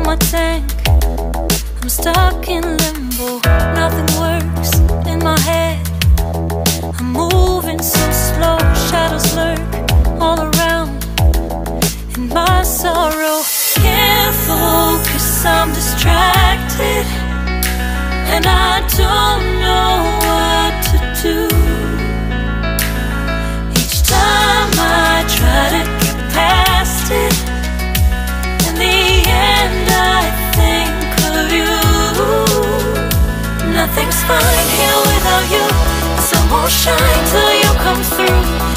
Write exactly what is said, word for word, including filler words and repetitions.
my tank. I'm stuck in limbo, nothing works in my head. I'm moving so slow, shadows lurk all around in my sorrow. Can't focus, I'm distracted, and I don't know what to do. Each time I try to get past it, in the end I think of you. Nothing's fine here without you. The sun won't shine till you come through.